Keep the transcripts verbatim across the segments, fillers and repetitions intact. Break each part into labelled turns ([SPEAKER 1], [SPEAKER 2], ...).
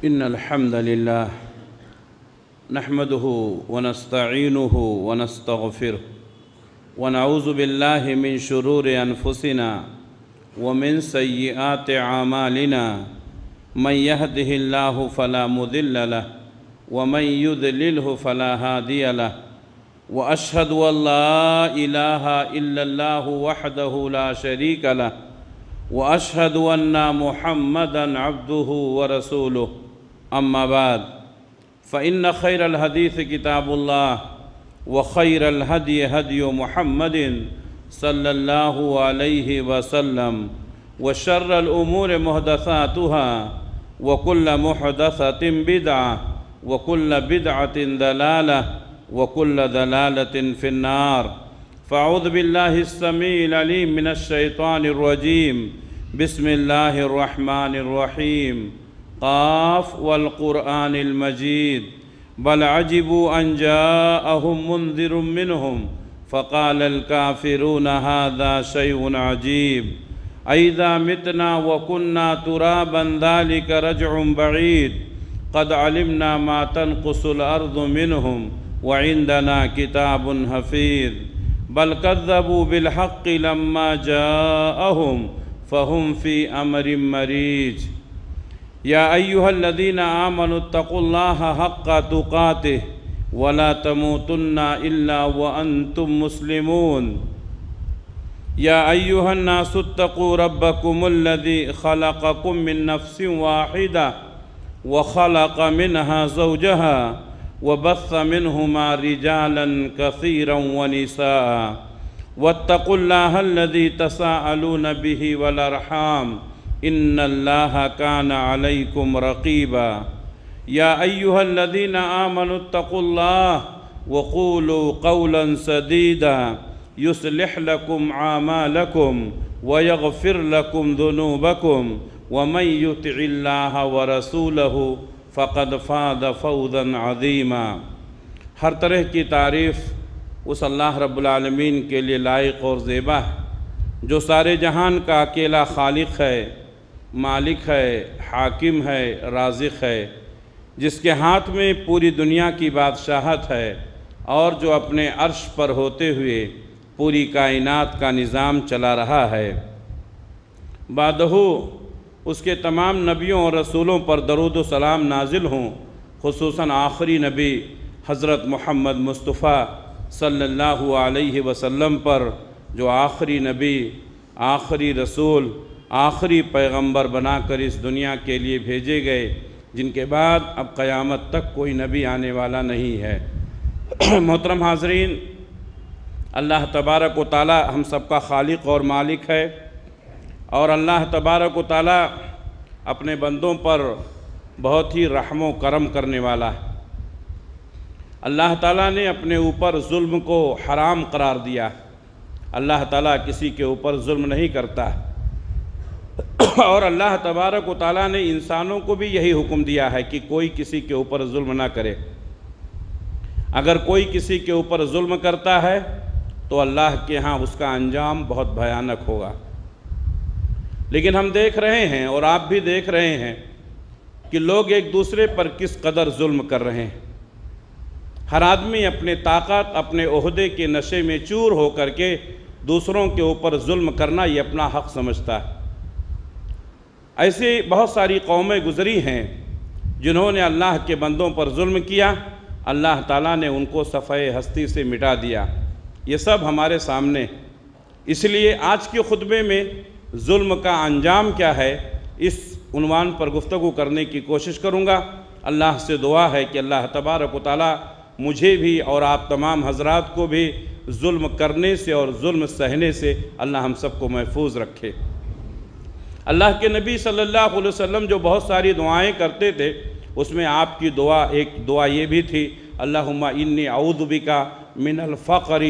[SPEAKER 1] إن الحمد لله نحمده ونستعينه ونستغفره ونعوذ بالله من شرور أنفسنا ومن سيئات أعمالنا من يهده الله فلا مضل له ومن يضلله فلا هادي له وأشهد أن لا إله إلا الله وحده لا شريك له وأشهد أن محمدًا عبده ورسوله أما بعد فإن خير الحديث كتاب الله وخير الهدي هدي محمد صلى الله عليه وسلم وشر الأمور محدثاتها وكل محدثة بدعة وكل بدعة ضلالة وكل ضلالة في النار فأعوذ بالله السميع العليم من الشيطان الرجيم بسم الله الرحمن الرحيم قاف والقرآن المجيد بل عجبوا أن جاءهم منذر منهم فقال الكافرون هذا شيء عجيب أئذا متنا وكنا ترابا ذلك رجع بعيد قد علمنا ما تنقص الأرض منهم وعندنا كتاب حفيظ بل كذبوا بالحق لما جاءهم فهم في أمر مريج يا أيها الذين آمنوا اتقوا الله حق تقاته ولا تموتن إلا وأنتم مسلمون يا أيها الناس اتقوا ربكم الذي خلقكم من نفس واحدة وخلق منها زوجها وبث منهما رجالا كثيرا ونساء واتقوا الله الذي تساءلون به والأرحام إن الله كان عليكم رقيبا يا أيها الذين آمنوا اتقوا الله وقولوا قولا سديدا يصلح لكم أعمالكم ويغفر لكم ذنوبكم ومن يطع الله ورسوله فقد فاز فوزا عظیما۔ ہر طرح کی تعریف اس اللہ رب العالمین کے لیے لائق اور زیبا ہے جو سارے جہان کا اکیلا خالق ہے، مالک ہے، حاکم ہے، رازق ہے، جس کے ہاتھ میں پوری دنیا کی بادشاہت ہے اور جو اپنے عرش پر ہوتے ہوئے پوری کائنات کا نظام چلا رہا ہے۔ بعدہ اس کے تمام نبیوں اور رسولوں پر درود و سلام نازل ہوں، خصوصاً آخری نبی حضرت محمد مصطفیٰ صلی اللہ علیہ وسلم پر جو آخری نبی، آخری رسول، آخری پیغمبر بنا کر اس دنیا کے لیے بھیجے گئے، جن کے بعد اب قیامت تک کوئی نبی آنے والا نہیں ہے۔ محترم حاضرین، اللہ تبارک و تعالی ہم سب کا خالق اور مالک ہے، اور اللہ تبارک و تعالی اپنے بندوں پر بہت ہی رحم و کرم کرنے والا ہے۔ اللہ تعالیٰ نے اپنے اوپر ظلم کو حرام قرار دیا۔ اللہ تعالیٰ کسی کے اوپر ظلم نہیں کرتا، اور اللہ تبارک و تعالیٰ نے انسانوں کو بھی یہی حکم دیا ہے کہ کوئی کسی کے اوپر ظلم نہ کرے۔ اگر کوئی کسی کے اوپر ظلم کرتا ہے تو اللہ کے ہاں اس کا انجام بہت بھیانک ہوگا۔ لیکن ہم دیکھ رہے ہیں اور آپ بھی دیکھ رہے ہیں کہ لوگ ایک دوسرے پر کس قدر ظلم کر رہے ہیں۔ ہر آدمی اپنے طاقت، اپنے عہدے کے نشے میں چور ہو کر کے دوسروں کے اوپر ظلم کرنا یہ اپنا حق سمجھتا ہے۔ ایسی بہت ساری قومیں گزری ہیں جنہوں نے اللہ کے بندوں پر ظلم کیا، اللہ تعالیٰ نے ان کو صفحہ ہستی سے مٹا دیا۔ یہ سب ہمارے سامنے، اس لیے آج کے خطبے میں ظلم کا انجام کیا ہے اس عنوان پر گفتگو کرنے کی کوشش کروں گا۔ اللہ سے دعا ہے کہ اللہ تبارک و تعالی مجھے بھی اور آپ تمام حضرات کو بھی ظلم کرنے سے اور ظلم سہنے سے اللہ ہم سب کو محفوظ رکھے۔ اللہ کے نبی صلی اللہ علیہ وسلم جو بہت ساری دعائیں کرتے تھے، اس میں آپ کی دعا ایک دعا یہ بھی تھی، اللہم انی اعوذ بک من الفقر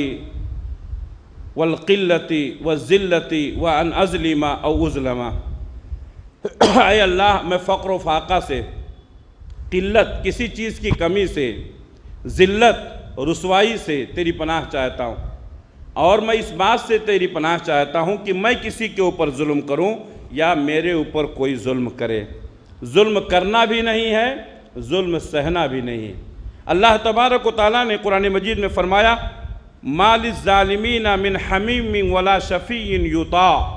[SPEAKER 1] والقلتی والذلتی وان اظلم او اظلم۔ اے اللہ، میں فقر و فاقہ سے، قلت کسی چیز کی کمی سے، ذلت رسوائی سے تیری پناہ چاہتا ہوں، اور میں اس بات سے تیری پناہ چاہتا ہوں کہ میں کسی کے اوپر ظلم کروں یا میرے اوپر کوئی ظلم کرے۔ ظلم کرنا بھی نہیں ہے، ظلم سہنا بھی نہیں ہے۔ اللہ تبارک و تعالیٰ نے قرآن مجید میں فرمایا مَا لِلظَّالِمِينَ مِنْ حَمِيمٍ وَلَا شَفِيٍّ يُطَاعُ،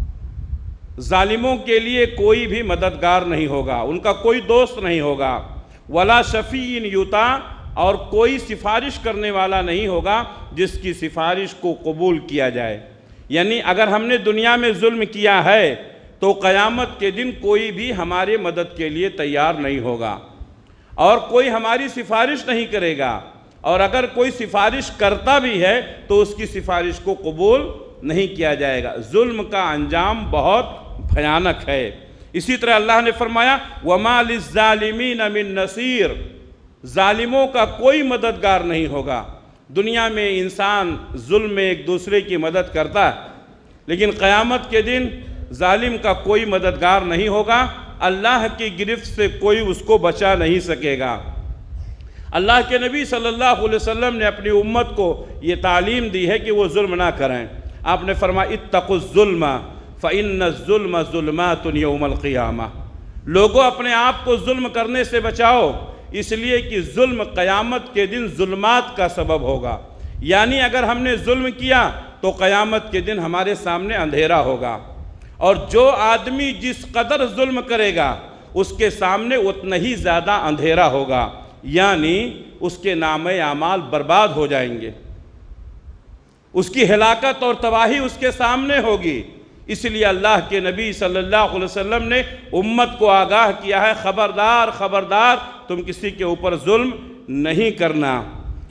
[SPEAKER 1] ظالموں کے لیے کوئی بھی مددگار نہیں ہوگا، ان کا کوئی دوست نہیں ہوگا، وَلَا شَفِيٍّ يُطَاعُ، اور کوئی سفارش کرنے والا نہیں ہوگا جس کی سفارش کو قبول کیا جائے۔ یعنی اگر ہم نے دنیا میں ظلم کیا ہے تو قیامت کے دن کوئی بھی ہمارے مدد کے لیے تیار نہیں ہوگا اور کوئی ہماری سفارش نہیں کرے گا، اور اگر کوئی سفارش کرتا بھی ہے تو اس کی سفارش کو قبول نہیں کیا جائے گا۔ ظلم کا انجام بہت بھیانک ہے۔ اسی طرح اللہ نے فرمایا وَمَا لِلظَّالِمِينَ مِن نَصِيرٍ، ظالموں کا کوئی مددگار نہیں ہوگا۔ دنیا میں انسان ظلم میں ایک دوسرے کی مدد کرتا ہے، لیکن قیامت کے دن ظالم کا کوئی مددگار نہیں ہوگا، اللہ کی گرفت سے کوئی اس کو بچا نہیں سکے گا۔ اللہ کے نبی صلی اللہ علیہ وسلم نے اپنی امت کو یہ تعلیم دی ہے کہ وہ ظلم نہ کریں۔ آپ نے فرمایا اتقوا الظلم فإن الظلم ظلمات یوم القیامہ، لوگوں اپنے آپ کو ظلم کرنے سے بچاؤ، اس لیے کہ ظلم قیامت کے دن ظلمات کا سبب ہوگا۔ یعنی اگر ہم نے ظلم کیا تو قیامت کے دن ہمارے سامنے اندھیرا ہوگا، اور جو آدمی جس قدر ظلم کرے گا اس کے سامنے اتنا ہی زیادہ اندھیرا ہوگا، یعنی اس کے نامہ اعمال برباد ہو جائیں گے، اس کی ہلاکت اور تباہی اس کے سامنے ہوگی۔ اس لیے اللہ کے نبی صلی اللہ علیہ وسلم نے امت کو آگاہ کیا ہے خبردار خبردار تم کسی کے اوپر ظلم نہیں کرنا۔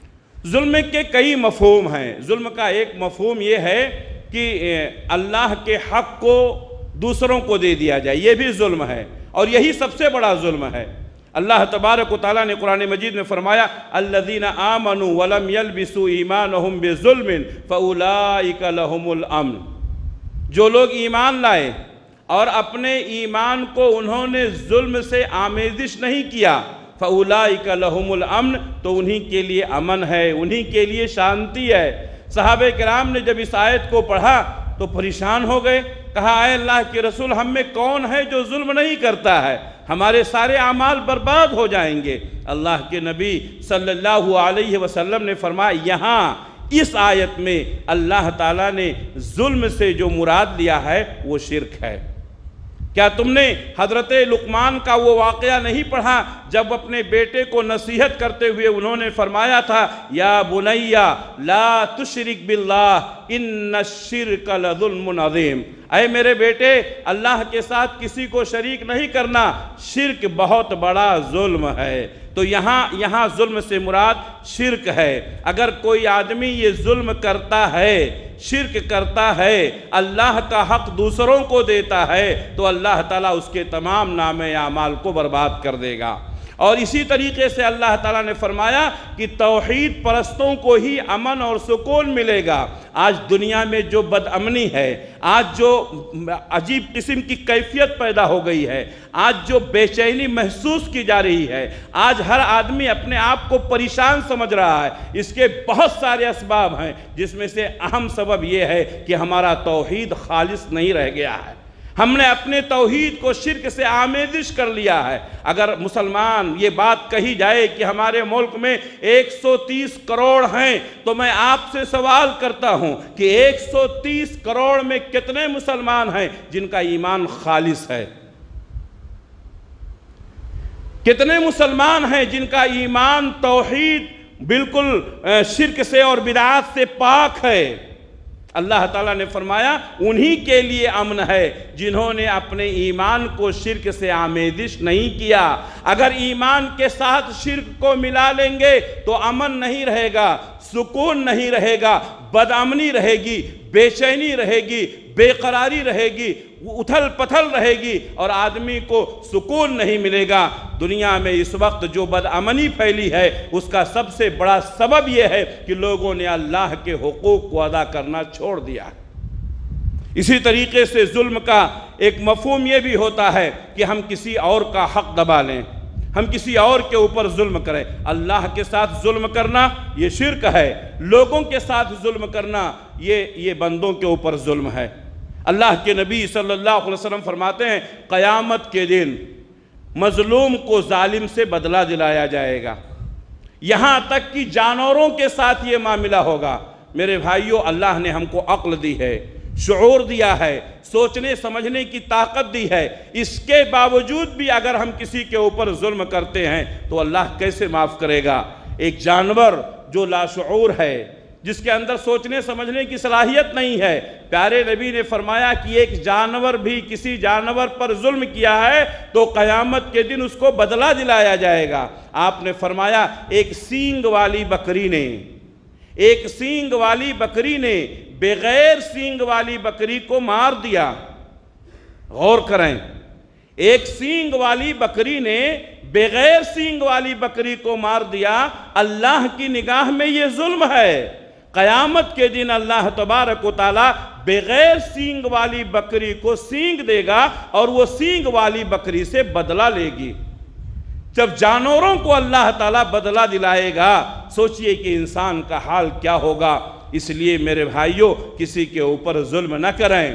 [SPEAKER 1] ظلم کے کئی مفہوم ہیں۔ ظلم کا ایک مفہوم یہ ہے کہ اللہ کے حق کو دوسروں کو دے دیا جائے، یہ بھی ظلم ہے، اور یہی سب سے بڑا ظلم ہے۔ اللہ تبارک و تعالیٰ نے قرآن مجید میں فرمایا الذین آمنوا ولم یلبسوا ایمانہم بظلم فاولئک لہم الامن، جو لوگ ایمان لائے اور اپنے ایمان کو انہوں نے ظلم سے آمیزش نہیں کیا، فاولئک لہم الامن، تو انہی کے لیے امن ہے، انہی کے لیے شانتی ہے۔ صحابہ کرام نے جب اس آیت کو پڑھا تو پریشان ہو گئے، کہا اے اللہ کے رسول ہم میں کون ہے جو ظلم نہیں کرتا ہے، ہمارے سارے اعمال برباد ہو جائیں گے۔ اللہ کے نبی صلی اللہ علیہ وسلم نے فرمایا یہاں اس آیت میں اللہ تعالیٰ نے ظلم سے جو مراد لیا ہے وہ شرک ہے۔ کیا تم نے حضرت لقمان کا وہ واقعہ نہیں پڑھا جب اپنے بیٹے کو نصیحت کرتے ہوئے انہوں نے فرمایا تھا یا بنی لا تشرک باللہ ان الشرک لظلم عظیم، اے میرے بیٹے اللہ کے ساتھ کسی کو شریک نہیں کرنا، شرک بہت بڑا ظلم ہے۔ تو یہاں یہاں ظلم سے مراد شرک ہے۔ اگر کوئی آدمی یہ ظلم کرتا ہے، شرک کرتا ہے، اللہ کا حق دوسروں کو دیتا ہے، تو اللہ تعالیٰ اس کے تمام نامہ اعمال کو برباد کر دے گا۔ اور اسی طریقے سے اللہ تعالیٰ نے فرمایا کہ توحید پرستوں کو ہی امن اور سکون ملے گا۔ آج دنیا میں جو بد امنی ہے، آج جو عجیب قسم کی کیفیت پیدا ہو گئی ہے، آج جو بے چینی محسوس کی جا رہی ہے، آج ہر آدمی اپنے آپ کو پریشان سمجھ رہا ہے، اس کے بہت سارے اسباب ہیں، جس میں سے اہم سبب یہ ہے کہ ہمارا توحید خالص نہیں رہ گیا ہے۔ ہم نے اپنے توحید کو شرک سے آمیزش کر لیا ہے۔ اگر مسلمان یہ بات کہی جائے کہ ہمارے ملک میں ایک سو تیس کروڑ ہیں، تو میں آپ سے سوال کرتا ہوں کہ ایک سو تیس کروڑ میں کتنے مسلمان ہیں جن کا ایمان خالص ہے؟ کتنے مسلمان ہیں جن کا ایمان توحید بالکل شرک سے اور بدعات سے پاک ہے؟ اللہ تعالیٰ نے فرمایا انہی کے لیے امن ہے جنہوں نے اپنے ایمان کو شرک سے آمیزش نہیں کیا۔ اگر ایمان کے ساتھ شرک کو ملا لیں گے تو امن نہیں رہے گا، سکون نہیں رہے گا، بدامنی رہے گی، بے چینی رہے گی، بے قراری رہے گی، اتھل پتھل رہے گی، اور آدمی کو سکون نہیں ملے گا۔ دنیا میں اس وقت جو بدامنی پھیلی ہے اس کا سب سے بڑا سبب یہ ہے کہ لوگوں نے اللہ کے حقوق کو ادا کرنا چھوڑ دیا ہے۔ اسی طریقے سے ظلم کا ایک مفہوم یہ بھی ہوتا ہے کہ ہم کسی اور کا حق دبا لیں، ہم کسی اور کے اوپر ظلم کریں۔ اللہ کے ساتھ ظلم کرنا یہ شرک ہے، لوگوں کے ساتھ ظلم کرنا یہ یہ بندوں کے اوپر ظلم ہے۔ اللہ کے نبی صلی اللہ علیہ وسلم فرماتے ہیں قیامت کے دن مظلوم کو ظالم سے بدلہ دلایا جائے گا، یہاں تک کہ جانوروں کے ساتھ یہ معاملہ ہوگا۔ میرے بھائیوں، اللہ نے ہم کو عقل دی ہے، شعور دیا ہے، سوچنے سمجھنے کی طاقت دی ہے، اس کے باوجود بھی اگر ہم کسی کے اوپر ظلم کرتے ہیں تو اللہ کیسے معاف کرے گا؟ ایک جانور جو لاشعور ہے، جس کے اندر سوچنے سمجھنے کی صلاحیت نہیں ہے، پیارے نبی نے فرمایا کہ ایک جانور بھی کسی جانور پر ظلم کیا ہے تو قیامت کے دن اس کو بدلہ دلایا جائے گا۔ آپ نے فرمایا ایک سینگ والی بکری نے ایک سینگ والی بکری نے بغیر سینگ والی بکری کو مار دیا۔ غور کریں، ایک سینگ والی بکری نے بغیر سینگ والی بکری کو مار دیا، اللہ کی نگاہ میں یہ ظلم ہے۔ قیامت کے دن اللہ تبارک و تعالی بغیر سینگ والی بکری کو سینگ دے گا اور وہ سینگ والی بکری سے بدلہ لے گی۔ جب جانوروں کو اللہ تعالیٰ بدلہ دلائے گا، سوچئے کہ انسان کا حال کیا ہوگا۔ اس لیے میرے بھائیوں، کسی کے اوپر ظلم نہ کریں،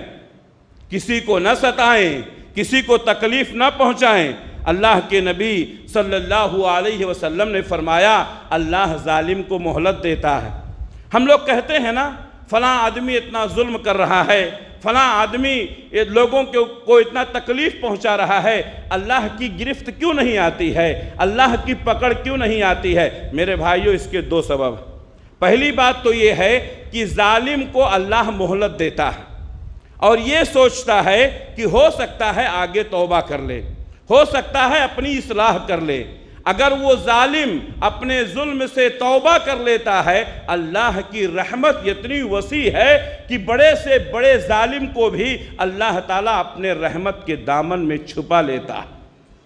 [SPEAKER 1] کسی کو نہ ستائیں، کسی کو تکلیف نہ پہنچائیں۔ اللہ کے نبی صلی اللہ علیہ وسلم نے فرمایا اللہ ظالم کو مہلت دیتا ہے۔ ہم لوگ کہتے ہیں نا فلاں آدمی اتنا ظلم کر رہا ہے، فلاں آدمی لوگوں کو اتنا تکلیف پہنچا رہا ہے، اللہ کی گرفت کیوں نہیں آتی ہے، اللہ کی پکڑ کیوں نہیں آتی ہے؟ میرے بھائیوں، اس کے دو سبب۔ پہلی بات تو یہ ہے کہ ظالم کو اللہ مہلت دیتا ہے اور یہ سوچتا ہے کہ ہو سکتا ہے آگے توبہ کر لے، ہو سکتا ہے اپنی اصلاح کر لے۔ اگر وہ ظالم اپنے ظلم سے توبہ کر لیتا ہے، اللہ کی رحمت اتنی وسیع ہے کہ بڑے سے بڑے ظالم کو بھی اللہ تعالیٰ اپنے رحمت کے دامن میں چھپا لیتا ہے۔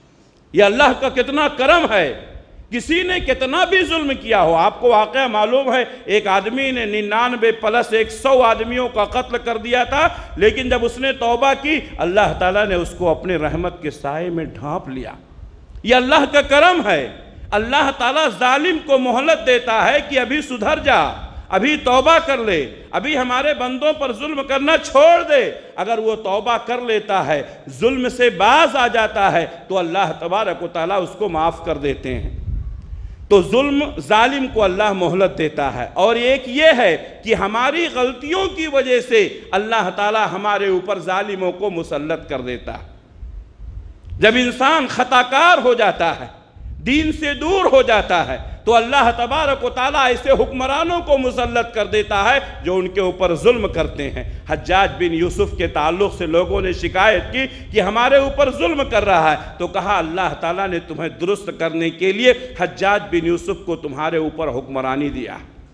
[SPEAKER 1] یہ اللہ کا کتنا کرم ہے۔ کسی نے کتنا بھی ظلم کیا ہو، آپ کو واقعہ معلوم ہے، ایک آدمی نے ننانوے پلس ایک سو آدمیوں کا قتل کر دیا تھا، لیکن جب اس نے توبہ کی اللہ تعالیٰ نے اس کو اپنے رحمت کے سائے میں ڈھانپ لیا۔ یہ اللہ کا کرم ہے۔ اللہ تعالیٰ ظالم کو مہلت دیتا ہے کہ ابھی سدھر جا، ابھی توبہ کر لے، ابھی ہمارے بندوں پر ظلم کرنا چھوڑ دے۔ اگر وہ توبہ کر لیتا ہے، ظلم سے باز آ جاتا ہے تو اللہ تبارک و تعالیٰ اس کو معاف کر دیتے ہیں۔ تو ظلم ظالم کو اللہ مہلت دیتا ہے۔ اور ایک یہ ہے کہ ہماری غلطیوں کی وجہ سے اللہ تعالیٰ ہمارے اوپر ظالموں کو مسلط کر دیتا ہے۔ جب انسان خطا کار ہو جاتا ہے، دین سے دور ہو جاتا ہے، تو اللہ تبارک و تعالیٰ ایسے حکمرانوں کو مسلط کر دیتا ہے جو ان کے اوپر ظلم کرتے ہیں۔ حجاج بن یوسف کے تعلق سے لوگوں نے شکایت کی کہ ہمارے اوپر ظلم کر رہا ہے، تو کہا اللہ تعالیٰ نے تمہیں درست کرنے کے لیے حجاج بن یوسف کو تمہارے اوپر حکمرانی دیا۔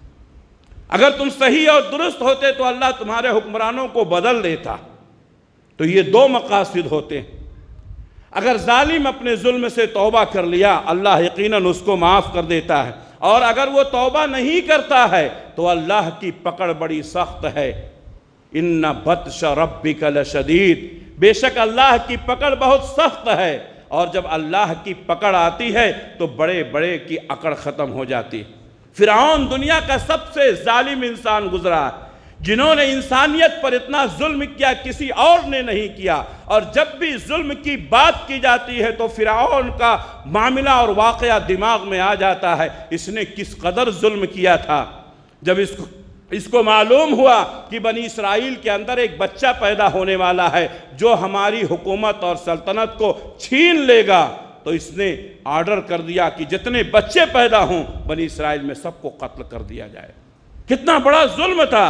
[SPEAKER 1] اگر تم صحیح اور درست ہوتے تو اللہ تمہارے حکمرانوں کو بدل دیتا۔ تو یہ دو مقاصد ہوتے ہیں۔ اگر ظالم اپنے ظلم سے توبہ کر لیا، اللہ یقیناً اس کو معاف کر دیتا ہے، اور اگر وہ توبہ نہیں کرتا ہے تو اللہ کی پکڑ بڑی سخت ہے۔ ان بطش ربک لشدید، بے شک اللہ کی پکڑ بہت سخت ہے، اور جب اللہ کی پکڑ آتی ہے تو بڑے بڑے کی اکڑ ختم ہو جاتی۔ فرعون دنیا کا سب سے ظالم انسان گزرا، جنہوں نے انسانیت پر اتنا ظلم کیا کسی اور نے نہیں کیا، اور جب بھی ظلم کی بات کی جاتی ہے تو فرعون کا معاملہ اور واقعہ دماغ میں آ جاتا ہے، اس نے کس قدر ظلم کیا تھا۔ جب اس کو اس کو معلوم ہوا کہ بنی اسرائیل کے اندر ایک بچہ پیدا ہونے والا ہے جو ہماری حکومت اور سلطنت کو چھین لے گا، تو اس نے آرڈر کر دیا کہ جتنے بچے پیدا ہوں بنی اسرائیل میں سب کو قتل کر دیا جائے۔ کتنا بڑا ظلم تھا،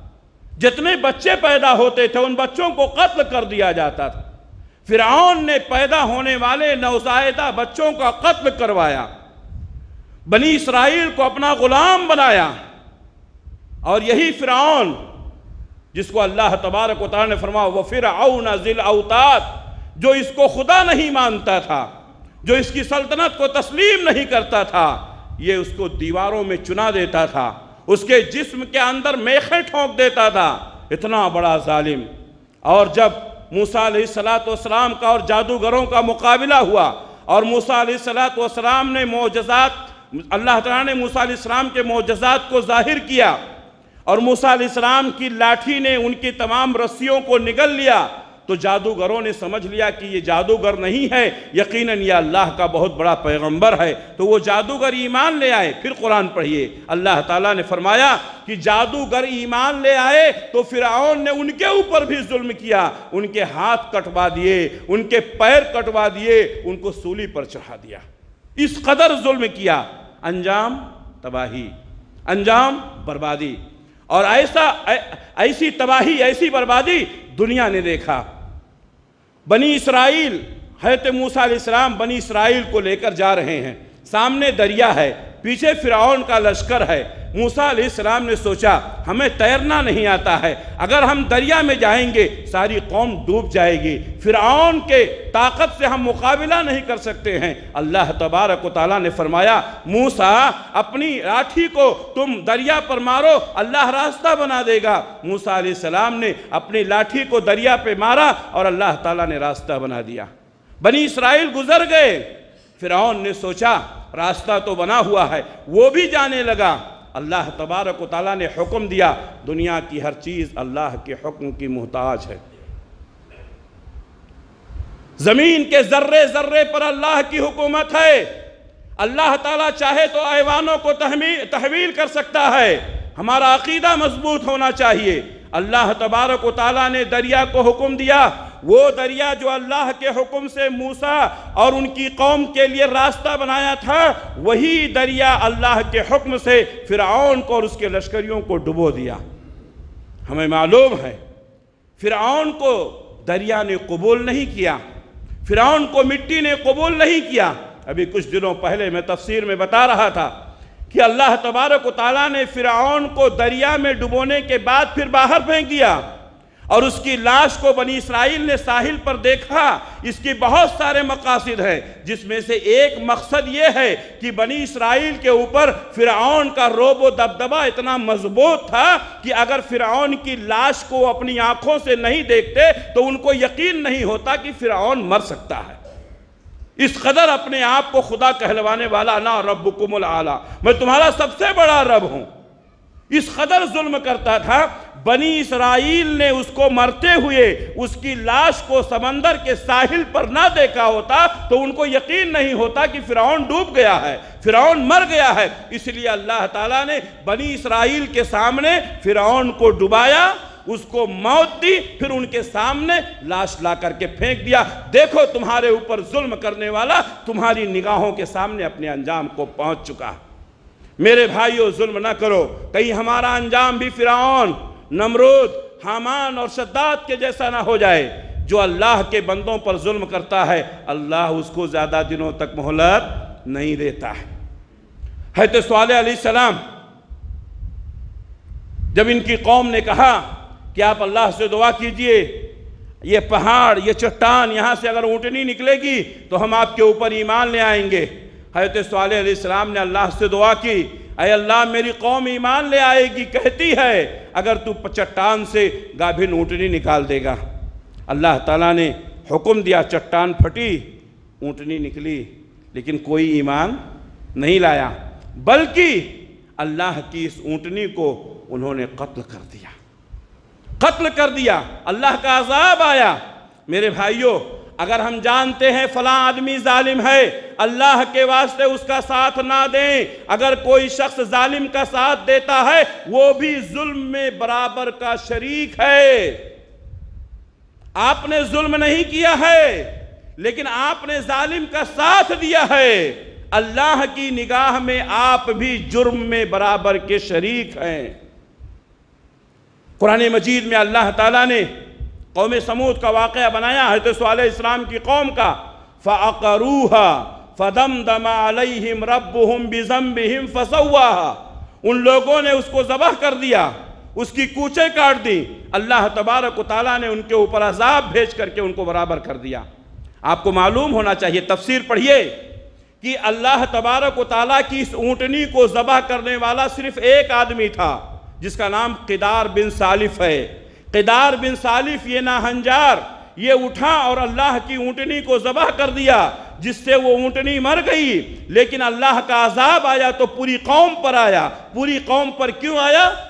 [SPEAKER 1] جتنے بچے پیدا ہوتے تھے ان بچوں کو قتل کر دیا جاتا تھا۔ فرعون نے پیدا ہونے والے نوزائیدہ بچوں کا قتل کروایا، بنی اسرائیل کو اپنا غلام بنایا، اور یہی فرعون جس کو اللہ تبارک و تعالی نے فرمایا وَفِرْعَوْنَ ذِي الْأَوْتَادِ، جو اس کو خدا نہیں مانتا تھا، جو اس کی سلطنت کو تسلیم نہیں کرتا تھا، یہ اس کو دیواروں میں چنا دیتا تھا، اس کے جسم کے اندر میخیں ٹھونک دیتا تھا۔ اتنا بڑا ظالم۔ اور جب موسیٰ علیہ السلام کا اور جادوگروں کا مقابلہ ہوا، اور موسیٰ علیہ السلام نے معجزات اللہ تعالیٰ نے موسیٰ علیہ السلام کے معجزات کو ظاہر کیا، اور موسیٰ علیہ السلام کی لاٹھی نے ان کی تمام رسیوں کو نگل لیا، تو جادوگروں نے سمجھ لیا کہ یہ جادوگر نہیں ہے، یقیناً یہ اللہ کا بہت بڑا پیغمبر ہے، تو وہ جادوگر ایمان لے آئے۔ پھر قرآن پڑھیے، اللہ تعالیٰ نے فرمایا کہ جادوگر ایمان لے آئے تو فرعون نے ان کے اوپر بھی ظلم کیا، ان کے ہاتھ کٹوا دیے، ان کے پیر کٹوا دیے، ان کو سولی پر چڑھا دیا، اس قدر ظلم کیا، انجام تباہی، انجام بربادی۔ اور ایسا ایسی تباہی، ایسی بربادی دنیا نے دیکھا۔ بنی اسرائیل، حضرت موسیٰ علیہ السلام بنی اسرائیل کو لے کر جا رہے ہیں، سامنے دریا ہے، پیچھے فرعون کا لشکر ہے۔ موسیٰ علیہ السلام نے سوچا ہمیں تیرنا نہیں آتا ہے، اگر ہم دریا میں جائیں گے ساری قوم ڈوب جائے گی، فرعون کے طاقت سے ہم مقابلہ نہیں کر سکتے ہیں۔ اللہ تبارک و تعالیٰ نے فرمایا موسیٰ اپنی لاٹھی کو تم دریا پر مارو، اللہ راستہ بنا دے گا۔ موسیٰ علیہ السلام نے اپنی لاٹھی کو دریا پہ مارا اور اللہ تعالیٰ نے راستہ بنا دیا، بنی اسرائیل گزر گئے۔ فرعون نے سوچا راستہ تو بنا ہوا ہے، وہ بھی جانے لگا۔ اللہ تبارک و تعالیٰ نے حکم دیا، دنیا کی ہر چیز اللہ کے حکم کی محتاج ہے، زمین کے ذرے ذرے پر اللہ کی حکومت ہے، اللہ تعالیٰ چاہے تو ایوانوں کو تحویل کر سکتا ہے۔ ہمارا عقیدہ مضبوط ہونا چاہیے۔ اللہ تبارک و تعالیٰ نے دریا کو حکم دیا، وہ دریا جو اللہ کے حکم سے موسیٰ اور ان کی قوم کے لیے راستہ بنایا تھا، وہی دریا اللہ کے حکم سے فرعون کو اور اس کے لشکریوں کو ڈبو دیا۔ ہمیں معلوم ہے فرعون کو دریا نے قبول نہیں کیا، فرعون کو مٹی نے قبول نہیں کیا۔ ابھی کچھ دنوں پہلے میں تفسیر میں بتا رہا تھا کہ اللہ تبارک و تعالیٰ نے فرعون کو دریا میں ڈبونے کے بعد پھر باہر پھینک دیا، اور اس کی لاش کو بنی اسرائیل نے ساحل پر دیکھا۔ اس کی بہت سارے مقاصد ہیں، جس میں سے ایک مقصد یہ ہے کہ بنی اسرائیل کے اوپر فرعون کا رعب و دبدبہ اتنا مضبوط تھا کہ اگر فرعون کی لاش کو اپنی آنکھوں سے نہیں دیکھتے تو ان کو یقین نہیں ہوتا کہ فرعون مر سکتا ہے۔ اس قدر اپنے آپ کو خدا کہلوانے والا، انا ربکم الاعلی، میں تمہارا سب سے بڑا رب ہوں، اس قدر ظلم کرتا تھا۔ بنی اسرائیل نے اس کو مرتے ہوئے اس کی لاش کو سمندر کے ساحل پر نہ دیکھا ہوتا تو ان کو یقین نہیں ہوتا کہ فرعون ڈوب گیا ہے، فرعون مر گیا ہے۔ اس لیے اللہ تعالیٰ نے بنی اسرائیل کے سامنے فرعون کو ڈبایا، اس کو موت دی، پھر ان کے سامنے لاش لا کر کے پھینک دیا۔ دیکھو تمہارے اوپر ظلم کرنے والا تمہاری نگاہوں کے سامنے اپنے انجام کو پہنچ چکا۔ میرے بھائیو ظلم نہ کرو، کہیں ہمارا انجام بھی فرعون، نمرود، حامان اور شداد کے جیسا نہ ہو جائے۔ جو اللہ کے بندوں پر ظلم کرتا ہے اللہ اس کو زیادہ دنوں تک مہلت نہیں دیتا ہے۔ حضرت صالح علیہ السلام جب ان کی قوم نے کہا کہ آپ اللہ سے دعا کیجئے، یہ پہاڑ، یہ چٹان، یہاں سے اگر اونٹنی نکلے گی تو ہم آپ کے اوپر ایمان لے آئیں گے۔ حضرت صالح علیہ السلام نے اللہ سے دعا کی، اے اللہ میری قوم ایمان لے آئے گی کہتی ہے اگر تو چٹان سے گابھن اونٹنی نکال دے گا۔ اللہ تعالیٰ نے حکم دیا، چٹان پھٹی، اونٹنی نکلی، لیکن کوئی ایمان نہیں لایا، بلکہ اللہ کی اس اونٹنی کو انہوں نے قتل کر دیا، قتل کر دیا، اللہ کا عذاب آیا۔ میرے بھائیو، اگر ہم جانتے ہیں فلاں آدمی ظالم ہے، اللہ کے واسطے اس کا ساتھ نہ دیں۔ اگر کوئی شخص ظالم کا ساتھ دیتا ہے وہ بھی ظلم میں برابر کا شریک ہے۔ آپ نے ظلم نہیں کیا ہے لیکن آپ نے ظالم کا ساتھ دیا ہے، اللہ کی نگاہ میں آپ بھی جرم میں برابر کے شریک ہیں۔ قرآن مجید میں اللہ تعالیٰ نے قوم سمود کا واقعہ بنایا، حضرت صالح علیہ السلام کی قوم کا۔ فَعَقَرُوهَا فَدَمْدَمَ عَلَيْهِمْ رَبُّهُمْ بِذَنبِهِمْ فَسَوَّاهَا، ان لوگوں نے اس کو ذبح کر دیا، اس کی کوچیں کاٹ دی۔ اللہ تبارک و تعالیٰ نے ان کے اوپر عذاب بھیج کر کے ان کو برابر کر دیا۔ آپ کو معلوم ہونا چاہیے، تفسیر پڑھیے کہ اللہ تبارک و تعالیٰ کی اس اونٹنی کو ذبح کرنے والا صرف ایک آدمی تھا جس کا نام قدار بن سالف ہے۔ قدار بن سالف یہ ناہنجار یہ اٹھا اور اللہ کی اونٹنی کو ذبح کر دیا، جس سے وہ اونٹنی مر گئی، لیکن اللہ کا عذاب آیا تو پوری قوم پر آیا۔ پوری قوم پر کیوں آیا؟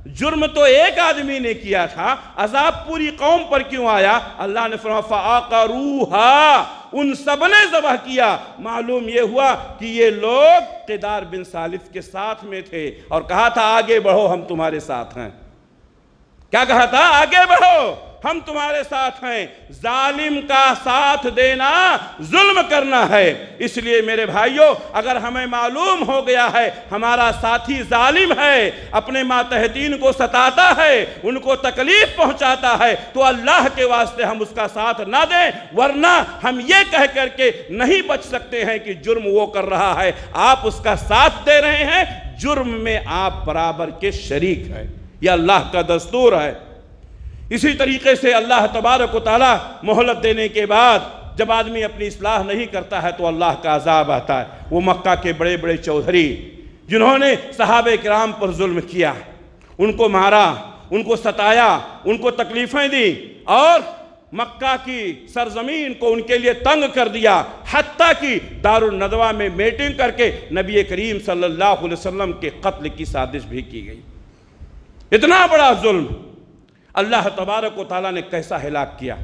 [SPEAKER 1] جرم تو ایک آدمی نے کیا تھا، عذاب پوری قوم پر کیوں آیا؟ اللہ نے فرمایا فَعَقَرُوهَا، ان سب نے ذبح کیا۔ معلوم یہ ہوا کہ یہ لوگ قدار بن سالف کے ساتھ میں تھے اور کہا تھا آگے بڑھو ہم تمہارے ساتھ ہیں۔ کیا کہا تھا؟ آگے بڑھو ہم تمہارے ساتھ ہیں۔ ظالم کا ساتھ دینا ظلم کرنا ہے۔ اس لیے میرے بھائیوں، اگر ہمیں معلوم ہو گیا ہے ہمارا ساتھی ظالم ہے، اپنے ماتحتین کو ستاتا ہے، ان کو تکلیف پہنچاتا ہے، تو اللہ کے واسطے ہم اس کا ساتھ نہ دیں، ورنہ ہم یہ کہہ کر کے نہیں بچ سکتے ہیں کہ جرم وہ کر رہا ہے، آپ اس کا ساتھ دے رہے ہیں، جرم میں آپ برابر کے شریک ہیں۔ یہ اللہ کا دستور ہے۔ اسی طریقے سے اللہ تبارک و تعالی مہلت دینے کے بعد جب آدمی اپنی اصلاح نہیں کرتا ہے تو اللہ کا عذاب آتا ہے۔ وہ مکہ کے بڑے بڑے چودھری جنہوں نے صحابہ کرام پر ظلم کیا، ان کو مارا، ان کو ستایا، ان کو تکلیفیں دی اور مکہ کی سرزمین کو ان کے لیے تنگ کر دیا، حتیٰ کہ دار الندوہ میں میٹنگ کر کے نبی کریم صلی اللہ علیہ وسلم کے قتل کی سازش بھی کی گئی۔ اتنا بڑا ظلم اللہ تبارک و تعالیٰ نے کیسا ہلاک کیا۔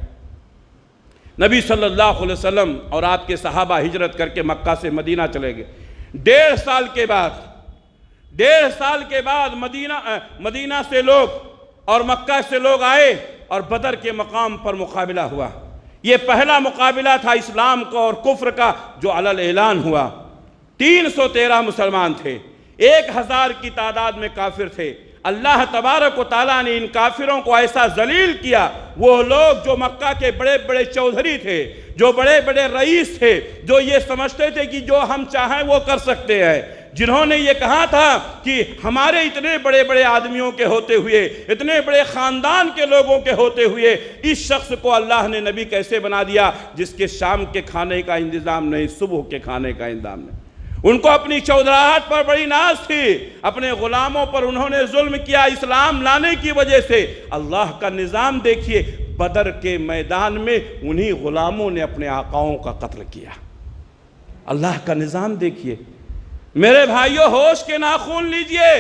[SPEAKER 1] نبی صلی اللہ علیہ وسلم اور آپ کے صحابہ ہجرت کر کے مکہ سے مدینہ چلے گئے۔ ڈیڑھ سال کے بعد ڈیڑھ سال کے بعد مدینہ مدینہ سے لوگ اور مکہ سے لوگ آئے اور بدر کے مقام پر مقابلہ ہوا۔ یہ پہلا مقابلہ تھا اسلام کا اور کفر کا جو علل اعلان ہوا۔ تین سو تیرہ مسلمان تھے، ایک ہزار کی تعداد میں کافر تھے۔ اللہ تبارک و تعالیٰ نے ان کافروں کو ایسا ذلیل کیا، وہ لوگ جو مکہ کے بڑے بڑے چودھری تھے، جو بڑے بڑے رئیس تھے، جو یہ سمجھتے تھے کہ جو ہم چاہیں وہ کر سکتے ہیں، جنہوں نے یہ کہا تھا کہ ہمارے اتنے بڑے بڑے آدمیوں کے ہوتے ہوئے، اتنے بڑے خاندان کے لوگوں کے ہوتے ہوئے اس شخص کو اللہ نے نبی کیسے بنا دیا جس کے شام کے کھانے کا انتظام نہیں، صبح کے کھانے کا انتظام نہیں۔ ان کو اپنی چودراہٹ پر بڑی ناز تھی، اپنے غلاموں پر انہوں نے ظلم کیا اسلام لانے کی وجہ سے۔ اللہ کا نظام دیکھیے، بدر کے میدان میں انہی غلاموں نے اپنے آقاؤں کا قتل کیا۔ اللہ کا نظام دیکھیے میرے بھائیوں، ہوش کے ناخن لیجئے،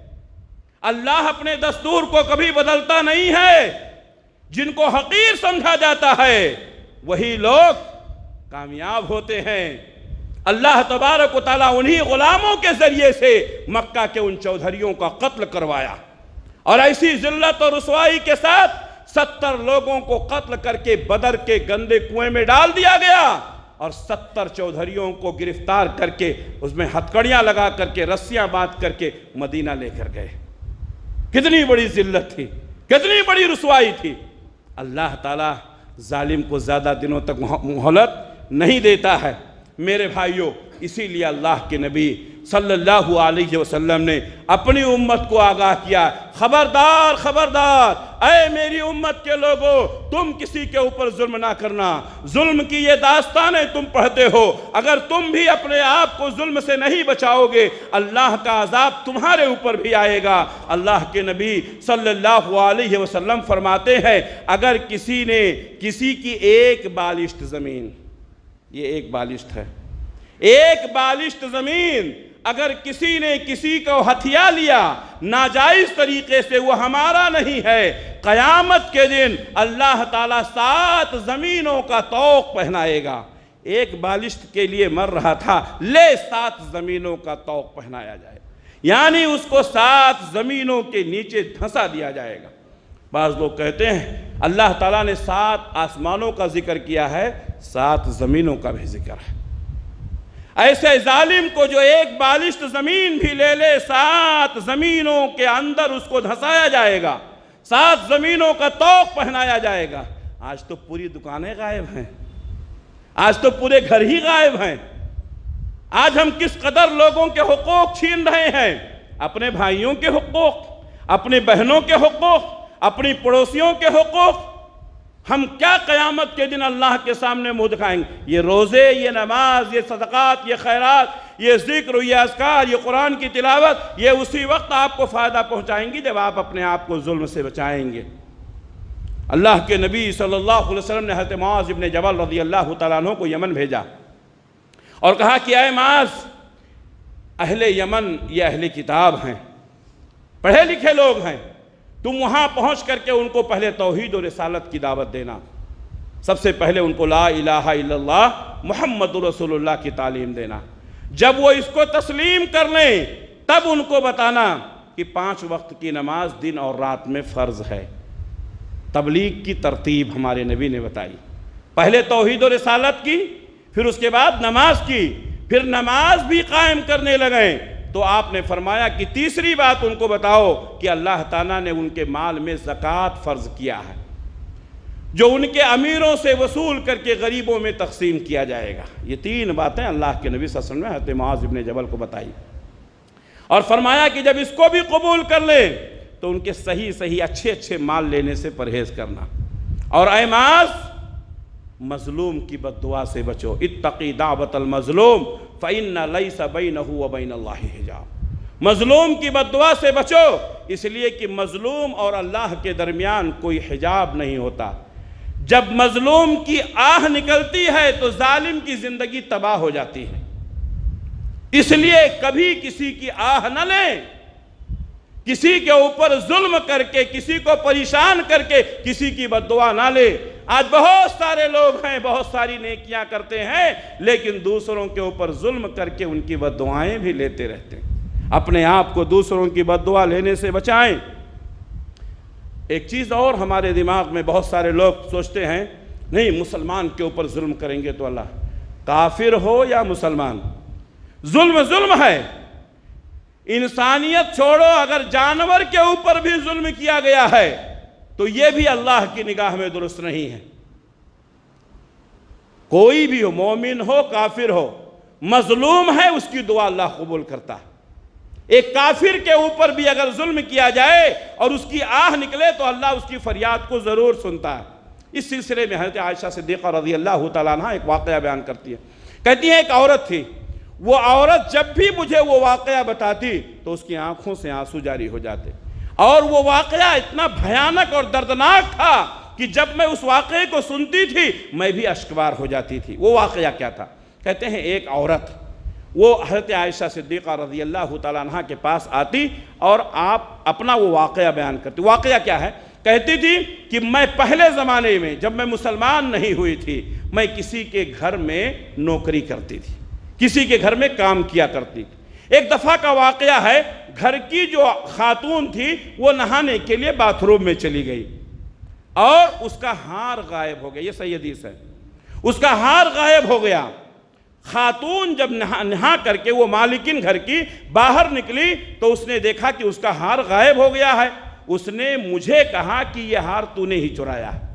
[SPEAKER 1] اللہ اپنے دستور کو کبھی بدلتا نہیں ہے۔ جن کو حقیر سمجھا جاتا ہے وہی لوگ کامیاب ہوتے ہیں۔ اللہ تبارک و تعالیٰ انہی غلاموں کے ذریعے سے مکہ کے ان چودھریوں کا قتل کروایا، اور ایسی ذلت اور رسوائی کے ساتھ ستر لوگوں کو قتل کر کے بدر کے گندے کنویں میں ڈال دیا گیا، اور ستر چودھریوں کو گرفتار کر کے اس میں ہتکڑیاں لگا کر کے رسیاں باندھ کر کے مدینہ لے کر گئے۔ کتنی بڑی ذلت تھی، کتنی بڑی رسوائی تھی۔ اللہ تعالیٰ ظالم کو زیادہ دنوں تک مہلت نہیں دیتا ہے۔ میرے بھائیوں، اسی لیے اللہ کے نبی صلی اللہ علیہ وسلم نے اپنی امت کو آگاہ کیا، خبردار خبردار اے میری امت کے لوگوں، تم کسی کے اوپر ظلم نہ کرنا۔ ظلم کی یہ داستانیں تم پڑھتے ہو، اگر تم بھی اپنے آپ کو ظلم سے نہیں بچاؤ گے اللہ کا عذاب تمہارے اوپر بھی آئے گا۔ اللہ کے نبی صلی اللہ علیہ وسلم فرماتے ہیں، اگر کسی نے کسی کی ایک بالشت زمین، یہ ایک بالشت ہے، ایک بالشت زمین اگر کسی نے کسی کو ہتھیا لیا ناجائز طریقے سے، وہ ہمارا نہیں ہے، قیامت کے دن اللہ تعالیٰ سات زمینوں کا طوق پہنائے گا۔ ایک بالشت کے لیے مر رہا تھا، لے سات زمینوں کا طوق پہنایا جائے، یعنی اس کو سات زمینوں کے نیچے دھنسا دیا جائے گا۔ بعض لوگ کہتے ہیں اللہ تعالیٰ نے سات آسمانوں کا ذکر کیا ہے، سات زمینوں کا بھی ذکر ہے۔ ایسے ظالم کو جو ایک بالشت زمین بھی لے لے، سات زمینوں کے اندر اس کو دھنسایا جائے گا، سات زمینوں کا طوق پہنایا جائے گا۔ آج تو پوری دکانیں غائب ہیں، آج تو پورے گھر ہی غائب ہیں۔ آج ہم کس قدر لوگوں کے حقوق چھین رہے ہیں، اپنے بھائیوں کے حقوق، اپنی بہنوں کے حقوق، اپنی پڑوسیوں کے حقوق۔ ہم کیا قیامت کے دن اللہ کے سامنے منہ دکھائیں گے؟ یہ روزے، یہ نماز، یہ صدقات، یہ خیرات، یہ ذکر، یہ اذکار، یہ قرآن کی تلاوت، یہ اسی وقت آپ کو فائدہ پہنچائیں گی جب آپ اپنے آپ کو ظلم سے بچائیں گے۔ اللہ کے نبی صلی اللہ علیہ وسلم نے حضرت معاذ ابن جبل رضی اللہ تعالیٰ عنہ کو یمن بھیجا اور کہا کہ اے معاذ، اہل یمن یہ اہل کتاب ہیں، پڑھے لکھے لوگ ہیں، تم وہاں پہنچ کر کے ان کو پہلے توحید و رسالت کی دعوت دینا، سب سے پہلے ان کو لا الہ الا اللہ محمد رسول اللہ کی تعلیم دینا۔ جب وہ اس کو تسلیم کر لیں تب ان کو بتانا کہ پانچ وقت کی نماز دن اور رات میں فرض ہے۔ تبلیغ کی ترتیب ہمارے نبی نے بتائی، پہلے توحید و رسالت کی، پھر اس کے بعد نماز کی، پھر نماز بھی قائم کرنے لگے تو آپ نے فرمایا کہ تیسری بات ان کو بتاؤ کہ اللہ تعالیٰ نے ان کے مال میں زکوٰۃ فرض کیا ہے، جو ان کے امیروں سے وصول کر کے غریبوں میں تقسیم کیا جائے گا۔ یہ تین باتیں اللہ کے نبی صلی اللہ علیہ وسلم نے حضرت معاذ بن جبل کو بتائی، اور فرمایا کہ جب اس کو بھی قبول کر لیں تو ان کے صحیح صحیح اچھے اچھے مال لینے سے پرہیز کرنا، اور اے معاذ مظلوم کی بد دعا سے بچو، اتقی دعوت المظلوم فإن لیس بینہ وبین اللہ حجاب۔ مظلوم کی بد دعا سے بچو، اس لیے کہ مظلوم اور اللہ کے درمیان کوئی حجاب نہیں ہوتا۔ جب مظلوم کی آہ نکلتی ہے تو ظالم کی زندگی تباہ ہو جاتی ہے، اس لیے کبھی کسی کی آہ نہ لیں، کسی کے اوپر ظلم کر کے، کسی کو پریشان کر کے کسی کی بد دعا نہ لے۔ آج بہت سارے لوگ ہیں، بہت ساری نیکیاں کرتے ہیں، لیکن دوسروں کے اوپر ظلم کر کے ان کی بد دعائیں بھی لیتے رہتے ہیں۔ اپنے آپ کو دوسروں کی بد دعا لینے سے بچائیں۔ ایک چیز اور ہمارے دماغ میں بہت سارے لوگ سوچتے ہیں، نہیں مسلمان کے اوپر ظلم کریں گے تو اللہ، کافر ہو یا مسلمان، ظلم ظلم ہے۔ انسانیت چھوڑو، اگر جانور کے اوپر بھی ظلم کیا گیا ہے تو یہ بھی اللہ کی نگاہ میں درست نہیں ہے۔ کوئی بھی ہو، مومن ہو کافر ہو، مظلوم ہے اس کی دعا اللہ قبول کرتا ہے۔ ایک کافر کے اوپر بھی اگر ظلم کیا جائے اور اس کی آہ نکلے تو اللہ اس کی فریاد کو ضرور سنتا ہے۔ اس سلسلے میں حضرت عائشہ صدیقہ رضی اللہ تعالیٰ عنہ ایک واقعہ بیان کرتی ہے، کہتی ہے ایک عورت تھی، وہ عورت جب بھی مجھے وہ واقعہ بتاتی تو اس کی آنکھوں سے آنسو جاری ہو جاتے، اور وہ واقعہ اتنا بھیانک اور دردناک تھا کہ جب میں اس واقعے کو سنتی تھی میں بھی اشکبار ہو جاتی تھی۔ وہ واقعہ کیا تھا؟ کہتے ہیں ایک عورت وہ حضرت عائشہ صدیقہ رضی اللہ تعالیٰ عنہ کے پاس آتی اور آپ اپنا وہ واقعہ بیان کرتی۔ واقعہ کیا ہے؟ کہتی تھی کہ میں پہلے زمانے میں جب میں مسلمان نہیں ہوئی تھی، میں کسی کے گھر میں نوکری کرتی تھی، کسی کے گھر میں کام کیا کرتی تھی۔ ایک دفعہ کا واقعہ ہے، گھر کی جو خاتون تھی وہ نہانے کے لیے باتھ روم میں چلی گئی اور اس کا ہار غائب ہو گیا۔ یہ صحیح حدیث ہے، اس کا ہار غائب ہو گیا۔ خاتون جب نہا نہا کر کے وہ مالکن گھر کی باہر نکلی تو اس نے دیکھا کہ اس کا ہار غائب ہو گیا ہے۔ اس نے مجھے کہا کہ یہ ہار تو نے ہی چرایا ہے۔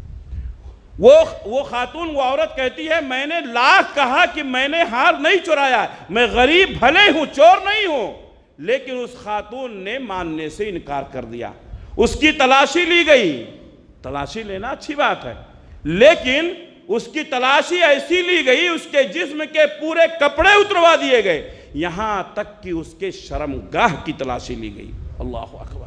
[SPEAKER 1] وہ وہ خاتون وہ عورت کہتی ہے میں نے لاکھ کہا کہ میں نے ہار نہیں چرایا، میں غریب بھلے ہوں، چور نہیں ہوں، لیکن اس خاتون نے ماننے سے انکار کر دیا۔ اس کی تلاشی لی گئی، تلاشی لینا اچھی بات ہے، لیکن اس کی تلاشی ایسی لی گئی، اس کے جسم کے پورے کپڑے اتروا دیے گئے، یہاں تک کہ اس کے شرمگاہ کی تلاشی لی گئی۔ اللہ اکبر،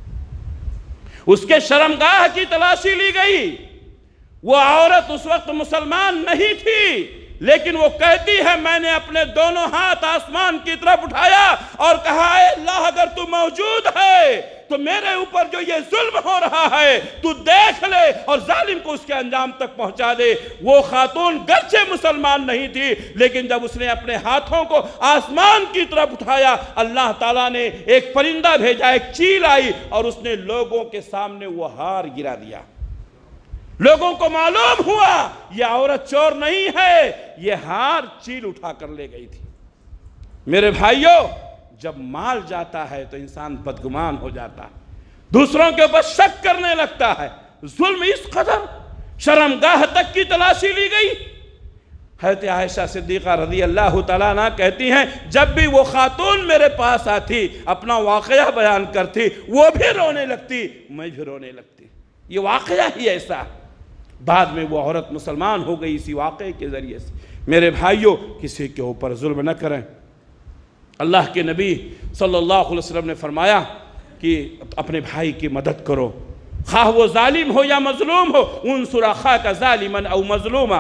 [SPEAKER 1] اس کے شرمگاہ کی تلاشی لی گئی۔ وہ عورت اس وقت مسلمان نہیں تھی، لیکن وہ کہتی ہے میں نے اپنے دونوں ہاتھ آسمان کی طرف اٹھایا اور کہا اے اللہ اگر تو موجود ہے تو میرے اوپر جو یہ ظلم ہو رہا ہے تو دیکھ لے اور ظالم کو اس کے انجام تک پہنچا دے۔ وہ خاتون گرچہ مسلمان نہیں تھی، لیکن جب اس نے اپنے ہاتھوں کو آسمان کی طرف اٹھایا، اللہ تعالیٰ نے ایک پرندہ بھیجا، ایک چیل آئی اور اس نے لوگوں کے سامنے وہ ہار گرا دیا۔ لوگوں کو معلوم ہوا یہ عورت چور نہیں ہے، یہ ہار چیل اٹھا کر لے گئی تھی۔ میرے بھائیوں، جب مال جاتا ہے تو انسان بدگمان ہو جاتا ہے، دوسروں کے اوپر شک کرنے لگتا ہے۔ ظلم اس قدر، شرمگاہ تک کی تلاشی لی گئی۔ حضرت عائشہ صدیقہ رضی اللہ تعالیٰ عنہ کہتی ہیں جب بھی وہ خاتون میرے پاس آتی، اپنا واقعہ بیان کرتی، وہ بھی رونے لگتی، میں بھی رونے لگتی۔ یہ واقعہ ہی ایسا ہے۔ بعد میں وہ عورت مسلمان ہو گئی اسی واقعے کے ذریعے سے۔ میرے بھائیوں، کسی کے اوپر ظلم نہ کریں۔ اللہ کے نبی صلی اللہ علیہ وسلم نے فرمایا کہ اپنے بھائی کی مدد کرو، خواہ وہ ظالم ہو یا مظلوم ہو، انصر اخاک ظالما او مظلوما۔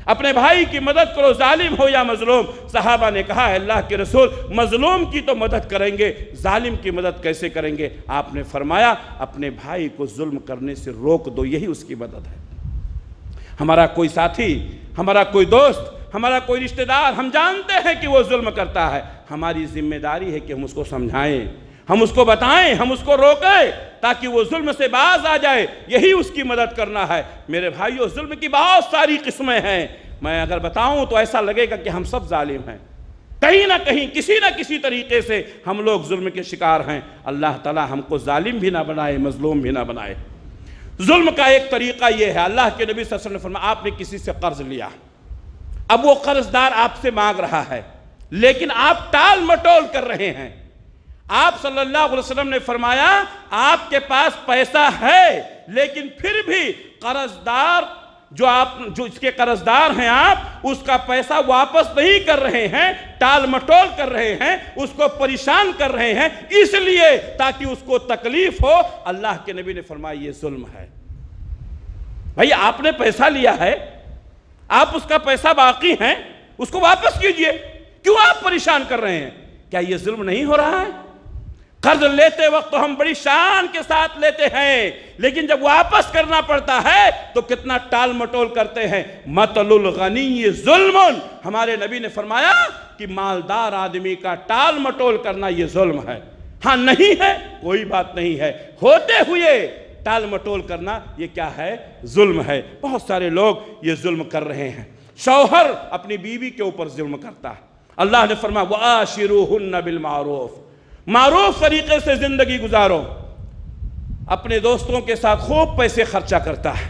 [SPEAKER 1] اپنے بھائی کی مدد کرو، ظالم ہو یا مظلوم۔ صحابہ نے کہا، اللہ کے رسول مظلوم کی تو مدد کریں گے، ظالم کی مدد کیسے کریں گے؟ آپ نے فرمایا اپنے بھائی کو ظلم کرنے سے روک دو، یہی اس کی مدد ہے۔ ہمارا کوئی ساتھی، ہمارا کوئی دوست، ہمارا کوئی رشتہ دار ہم جانتے ہیں کہ وہ ظلم کرتا ہے، ہماری ذمہ داری ہے کہ ہم اس کو سمجھائیں، ہم اس کو بتائیں، ہم اس کو روکیں تاکہ وہ ظلم سے باز آ جائے، یہی اس کی مدد کرنا ہے۔ میرے بھائیو، ظلم کی بہت ساری قسمیں ہیں، میں اگر بتاؤں تو ایسا لگے گا کہ ہم سب ظالم ہیں، کہیں نہ کہیں کسی نہ کسی طریقے سے ہم لوگ ظلم کے شکار ہیں۔ اللہ تعالی ہم کو ظالم بھی نہ بنائے، مظلوم بھی نہ بنائے۔ ظلم کا ایک طریقہ یہ ہے، اللہ کے نبی صلی اللہ علیہ وسلم نے فرمایا آپ نے کسی سے قرض لیا، اب وہ قرض دار آپ سے مانگ رہا ہے لیکن آپ ٹال مٹول کر رہے ہیں۔ آپ صلی اللہ علیہ وسلم نے فرمایا آپ کے پاس پیسہ ہے لیکن پھر بھی قرض دار جو آپ جو اس کے قرض دار ہیں آپ اس کا پیسہ واپس نہیں کر رہے ہیں، ٹال مٹول کر رہے ہیں، اس کو پریشان کر رہے ہیں اس لیے تاکہ اس کو تکلیف ہو۔ اللہ کے نبی نے فرمایا یہ ظلم ہے۔ بھائی آپ نے پیسہ لیا ہے، آپ اس کا پیسہ باقی ہیں، اس کو واپس کیجئے، کیوں آپ پریشان کر رہے ہیں؟ کیا یہ ظلم نہیں ہو رہا ہے؟ قرض لیتے وقت تو ہم بڑی شان کے ساتھ لیتے ہیں لیکن جب واپس کرنا پڑتا ہے تو کتنا ٹال مٹول کرتے ہیں۔ مَثَلُ الْغَنِيِّ ظُلْمٌ، ہمارے نبی نے فرمایا کہ مالدار آدمی کا ٹال مٹول کرنا یہ ظلم ہے۔ ہاں نہیں ہے کوئی بات نہیں ہے، ہوتے ہوئے ٹال مٹول کرنا یہ کیا ہے؟ ظلم ہے۔ بہت سارے لوگ یہ ظلم کر رہے ہیں۔ شوہر اپنی بیوی کے اوپر ظلم کرتا ہے، اللہ نے فرمایا وَآشِرُوهُنَّ بِالْمَعْرُوفِ، معروف طریقے سے زندگی گزارو۔ اپنے دوستوں کے ساتھ خوب پیسے خرچہ کرتا ہے،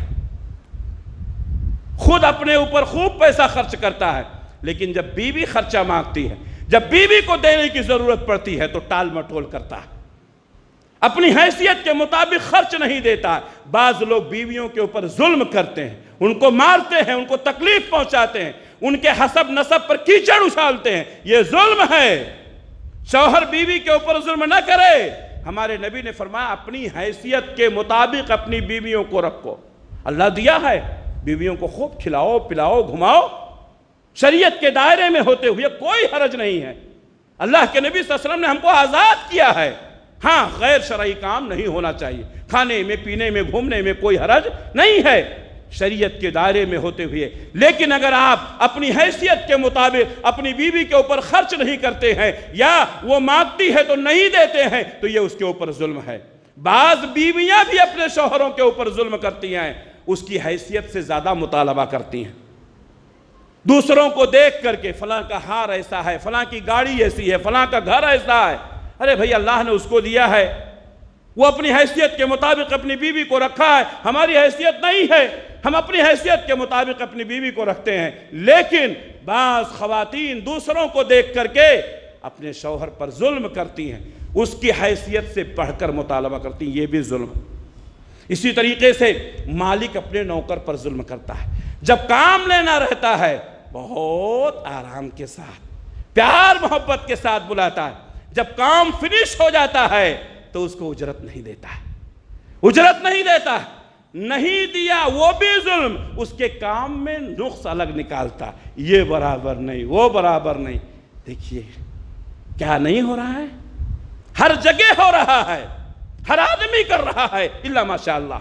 [SPEAKER 1] خود اپنے اوپر خوب پیسہ خرچ کرتا ہے لیکن جب بیوی خرچہ مانگتی ہے، جب بیوی کو دینے کی ضرورت پڑتی ہے تو ٹال مٹول کرتا ہے، اپنی حیثیت کے مطابق خرچ نہیں دیتا ہے۔ بعض لوگ بیویوں کے اوپر ظلم کرتے ہیں، ان کو مارتے ہیں، ان کو تکلیف پہنچاتے ہیں، ان کے حسب نسب پر کیچڑ اچھالتے ہیں، یہ ظلم ہے۔ شوہر بیوی کے اوپر ظلم نہ کرے۔ ہمارے نبی نے فرمایا اپنی حیثیت کے مطابق اپنی بیویوں کو رکھو، اللہ دیا ہے، بیویوں کو خوب کھلاؤ پلاؤ گھماؤ، شریعت کے دائرے میں ہوتے ہوئے کوئی حرج نہیں ہے۔ اللہ کے نبی صلی اللہ علیہ وسلم نے ہم کو آزاد کیا ہے، ہاں غیر شرعی کام نہیں ہونا چاہیے، کھانے میں پینے میں گھومنے میں کوئی حرج نہیں ہے شریعت کے دائرے میں ہوتے ہوئے، لیکن اگر آپ اپنی حیثیت کے مطابق اپنی بیوی کے اوپر خرچ نہیں کرتے ہیں یا وہ مانگتی ہے تو نہیں دیتے ہیں تو یہ اس کے اوپر ظلم ہے۔ بعض بیویاں بھی اپنے شوہروں کے اوپر ظلم کرتی ہیں، اس کی حیثیت سے زیادہ مطالبہ کرتی ہیں، دوسروں کو دیکھ کر کے فلاں کا ہار ایسا ہے، فلاں کی گاڑی ایسی ہے، فلاں کا گھر ایسا ہے۔ ارے بھائی اللہ نے اس کو دیا ہے، وہ اپنی حیثیت کے مطابق اپنی بیوی کو رکھا ہے، ہماری حیثیت نہیں ہے، ہم اپنی حیثیت کے مطابق اپنی بیوی کو رکھتے ہیں، لیکن بعض خواتین دوسروں کو دیکھ کر کے اپنے شوہر پر ظلم کرتی ہیں، اس کی حیثیت سے پڑھ کر مطالبہ کرتی ہیں، یہ بھی ظلم ہے۔ اسی طریقے سے مالک اپنے نوکر پر ظلم کرتا ہے، جب کام لینا رہتا ہے بہت آرام کے ساتھ پیار محبت کے ساتھ بلاتا ہے، جب کام فنش ہو جاتا ہے تو اس کو اجرت نہیں دیتا ہے، اجرت نہیں دیتا ہے، نہیں دیا وہ بھی ظلم، اس کے کام میں نقص الگ نکالتا، یہ برابر نہیں وہ برابر نہیں۔ دیکھیے کیا نہیں ہو رہا ہے، ہر جگہ ہو رہا ہے، ہر آدمی کر رہا ہے الا ماشاءاللہ۔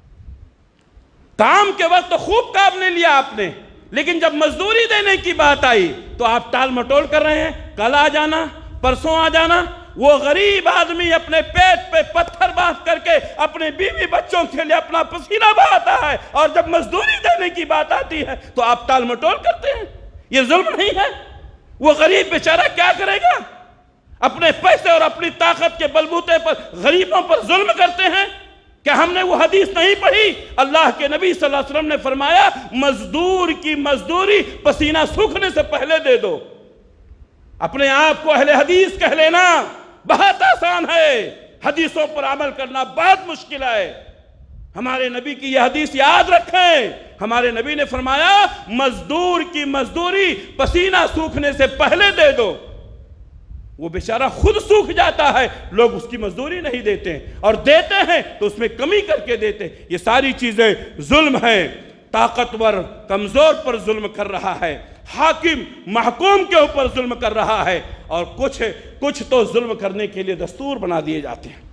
[SPEAKER 1] کام کے وقت تو خوب کام نے لیا آپ نے، لیکن جب مزدوری دینے کی بات آئی تو آپ ٹال مٹول کر رہے ہیں، کل آ جانا پرسوں آ جانا۔ وہ غریب آدمی اپنے پیٹ پہ پتھر باندھ کر کے اپنے بیوی بچوں کے لیے اپنا پسینہ بہاتا ہے، اور جب مزدوری دینے کی بات آتی ہے تو آپ ٹال مٹول کرتے ہیں، یہ ظلم نہیں ہے؟ وہ غریب بیچارہ کیا کرے گا؟ اپنے پیسے اور اپنی طاقت کے بلبوتے پر غریبوں پر ظلم کرتے ہیں۔ کیا ہم نے وہ حدیث نہیں پڑھی؟ اللہ کے نبی صلی اللہ علیہ وسلم نے فرمایا مزدور کی مزدوری پسینہ سوکھنے سے پہلے دے دو۔ اپنے آپ کو اہل حدیث کہہ لینا بہت آسان ہے، حدیثوں پر عمل کرنا بہت مشکل ہے۔ ہمارے نبی کی یہ حدیث یاد رکھیں، ہمارے نبی نے فرمایا مزدور کی مزدوری پسینہ سوکھنے سے پہلے دے دو۔ وہ بیچارہ خود سوکھ جاتا ہے، لوگ اس کی مزدوری نہیں دیتے ہیں، اور دیتے ہیں تو اس میں کمی کر کے دیتے ہیں۔ یہ ساری چیزیں ظلم ہیں۔ طاقتور کمزور پر ظلم کر رہا ہے، حاکم محکوم کے اوپر ظلم کر رہا ہے، اور کچھ کچھ تو ظلم کرنے کے لیے دستور بنا دیے جاتے ہیں۔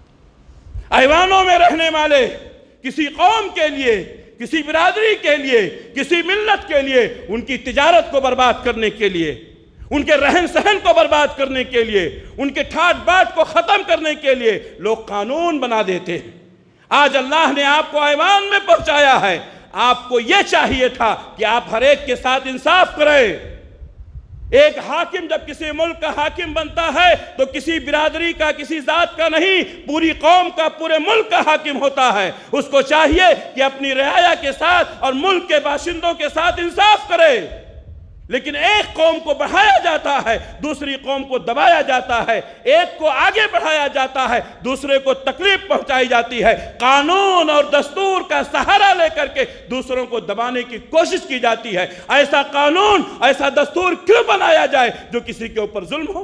[SPEAKER 1] ایوانوں میں رہنے والے کسی قوم کے لیے، کسی برادری کے لیے، کسی ملت کے لیے، ان کی تجارت کو برباد کرنے کے لیے، ان کے رہن سہن کو برباد کرنے کے لیے، ان کے ٹھاٹ باٹ کو ختم کرنے کے لیے لوگ قانون بنا دیتے ہیں۔ آج اللہ نے آپ کو ایوان میں پہنچایا ہے، آپ کو یہ چاہیے تھا کہ آپ ہر ایک کے ساتھ انصاف کریں۔ ایک حاکم جب کسی ملک کا حاکم بنتا ہے تو کسی برادری کا، کسی ذات کا نہیں، پوری قوم کا، پورے ملک کا حاکم ہوتا ہے۔ اس کو چاہیے کہ اپنی رعایا کے ساتھ اور ملک کے باشندوں کے ساتھ انصاف کرے، لیکن ایک قوم کو بڑھایا جاتا ہے، دوسری قوم کو دبایا جاتا ہے، ایک کو آگے بڑھایا جاتا ہے، دوسرے کو تکلیف پہنچائی جاتی ہے، قانون اور دستور کا سہارا لے کر کے دوسروں کو دبانے کی کوشش کی جاتی ہے۔ ایسا قانون، ایسا دستور کیوں بنایا جائے جو کسی کے اوپر ظلم ہو؟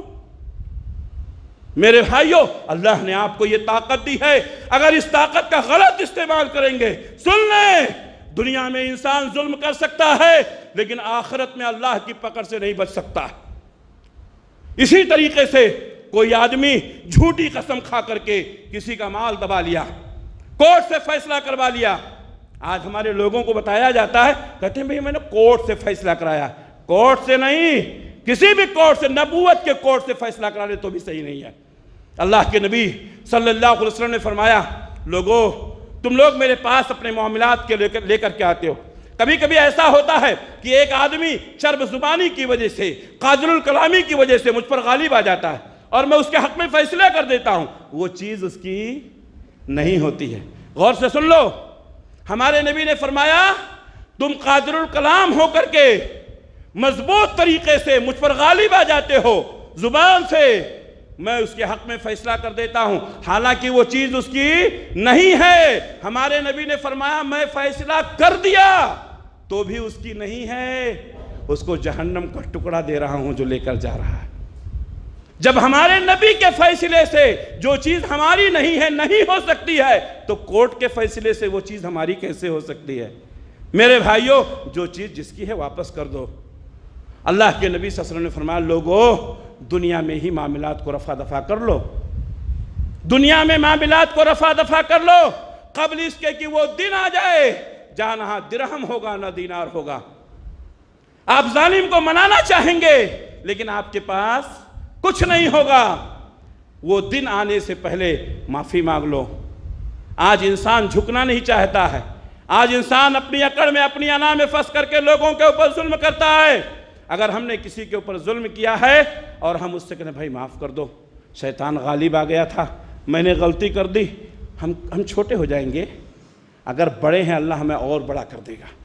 [SPEAKER 1] میرے بھائیوں، اللہ نے آپ کو یہ طاقت دی ہے، اگر اس طاقت کا غلط استعمال کریں گے، سن لیں، دنیا میں انسان ظلم کر سکتا ہے لیکن آخرت میں اللہ کی پکڑ سے نہیں بچ سکتا۔ اسی طریقے سے کوئی آدمی جھوٹی قسم کھا کر کے کسی کا مال دبا لیا، کورٹ سے فیصلہ کروا لیا۔ آج ہمارے لوگوں کو بتایا جاتا ہے، کہتے ہیں بھئی میں نے کورٹ سے فیصلہ کرایا۔ کورٹ سے نہیں، کسی بھی کورٹ سے، نبوت کے کورٹ سے فیصلہ کرا لے تو بھی صحیح نہیں ہے۔ اللہ کے نبی صلی اللہ علیہ وسلم نے فرمایا، لوگوں تم لوگ میرے پاس اپنے معاملات کے لے کر کے آتے ہو، کبھی کبھی ایسا ہوتا ہے کہ ایک آدمی چرب زبانی کی وجہ سے، قادر الکلامی کی وجہ سے مجھ پر غالب آ جاتا ہے اور میں اس کے حق میں فیصلہ کر دیتا ہوں، وہ چیز اس کی نہیں ہوتی ہے۔ غور سے سن لو، ہمارے نبی نے فرمایا تم قادر الکلام ہو کر کے مضبوط طریقے سے مجھ پر غالب آ جاتے ہو، زبان سے میں اس کے حق میں فیصلہ کر دیتا ہوں، حالانکہ وہ چیز اس کی نہیں ہے۔ ہمارے نبی نے فرمایا میں فیصلہ کر دیا تو بھی اس کی نہیں ہے، اس کو جہنم کا ٹکڑا دے رہا ہوں جو لے کر جا رہا ہے۔ جب ہمارے نبی کے فیصلے سے جو چیز ہماری نہیں ہے نہیں ہو سکتی ہے تو کورٹ کے فیصلے سے وہ چیز ہماری کیسے ہو سکتی ہے؟ میرے بھائیوں، جو چیز جس کی ہے واپس کر دو۔ اللہ کے نبی صلی اللہ علیہ وسلم نے فرمایا لوگوں دنیا میں ہی معاملات کو رفع دفع کر لو، دنیا میں معاملات کو رفع دفع کر لو قبل اس کے کہ وہ دن آ جائے جہاں نہ درہم ہوگا نہ دینار ہوگا۔ آپ ظالم کو منانا چاہیں گے لیکن آپ کے پاس کچھ نہیں ہوگا۔ وہ دن آنے سے پہلے معافی مانگ لو۔ آج انسان جھکنا نہیں چاہتا ہے، آج انسان اپنی اکڑ میں، اپنی انا میں پھنس کر کے لوگوں کے اوپر ظلم کرتا ہے۔ اگر ہم نے کسی کے اوپر ظلم کیا ہے اور ہم اس سے کہنے بھائی معاف کر دو، شیطان غالب آ گیا تھا، میں نے غلطی کر دی، ہم ہم چھوٹے ہو جائیں گے، اگر بڑے ہیں اللہ ہمیں اور بڑا کر دے گا۔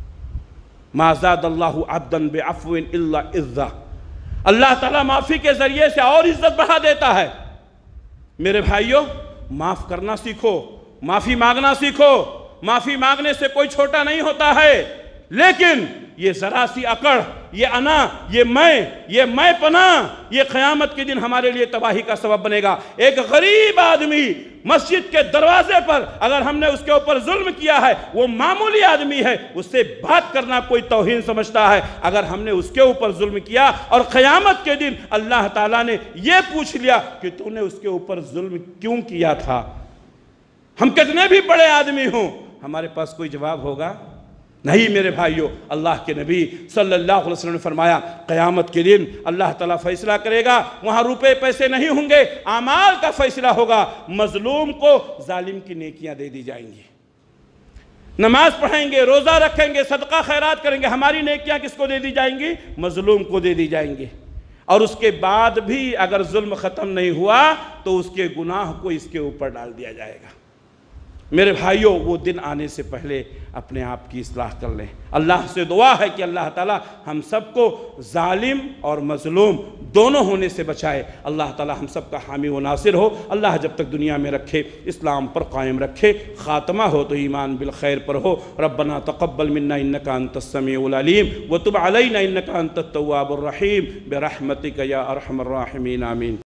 [SPEAKER 1] ما زاد اللہ عبدا بعفو الا عزا، اللہ تعالیٰ معافی کے ذریعے سے اور عزت بڑھا دیتا ہے۔ میرے بھائیوں، معاف کرنا سیکھو، معافی مانگنا سیکھو۔ معافی مانگنے سے کوئی چھوٹا نہیں ہوتا ہے، لیکن یہ ذرا سی اکڑ، یہ انا، یہ میں، یہ میں پنا، یہ قیامت کے دن ہمارے لیے تباہی کا سبب بنے گا۔ ایک غریب آدمی مسجد کے دروازے پر اگر ہم نے اس کے اوپر ظلم کیا ہے، وہ معمولی آدمی ہے، اس سے بات کرنا کوئی توہین سمجھتا ہے۔ اگر ہم نے اس کے اوپر ظلم کیا اور قیامت کے دن اللہ تعالیٰ نے یہ پوچھ لیا کہ تو نے اس کے اوپر ظلم کیوں کیا تھا، ہم کتنے بھی بڑے آدمی ہوں، ہمارے پاس کوئی جواب ہوگا نہیں۔ میرے بھائیوں، اللہ کے نبی صلی اللہ علیہ وسلم نے فرمایا قیامت کے دن اللہ تعالیٰ فیصلہ کرے گا، وہاں روپے پیسے نہیں ہوں گے، اعمال کا فیصلہ ہوگا۔ مظلوم کو ظالم کی نیکیاں دے دی جائیں گی، نماز پڑھیں گے، روزہ رکھیں گے، صدقہ خیرات کریں گے، ہماری نیکیاں کس کو دے دی جائیں گی؟ مظلوم کو دے دی جائیں گی۔ اور اس کے بعد بھی اگر ظلم ختم نہیں ہوا تو اس کے گناہ کو اس کے اوپر ڈال دیا جائے گا۔ میرے بھائیوں، وہ دن آنے سے پہلے اپنے آپ کی اصلاح کر لیں۔ اللہ سے دعا ہے کہ اللہ تعالیٰ ہم سب کو ظالم اور مظلوم دونوں ہونے سے بچائے۔ اللہ تعالیٰ ہم سب کا حامی و ناصر ہو۔ اللہ جب تک دنیا میں رکھے اسلام پر قائم رکھے، خاتمہ ہو تو ایمان بالخیر پر ہو۔ ربنا تقبل منا انک انت السمیع العلیم وتب علینا انک انت التواب الرحیم برحمتک یا ارحم الراحمین، آمین۔